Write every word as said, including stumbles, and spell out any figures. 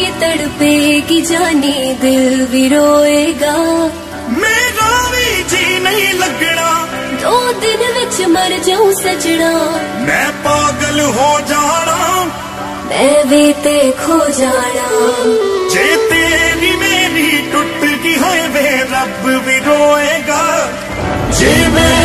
भी तड़पेगी जानी दिल भी रोएगा मेरा भी जी नहीं लगना दो दिन विच मर जाऊं सजना मैं पागल हो जाना मैं भी ते खो जाना जे तेरी मेरी टुट गई है वे रब भी रोएगा जे मैं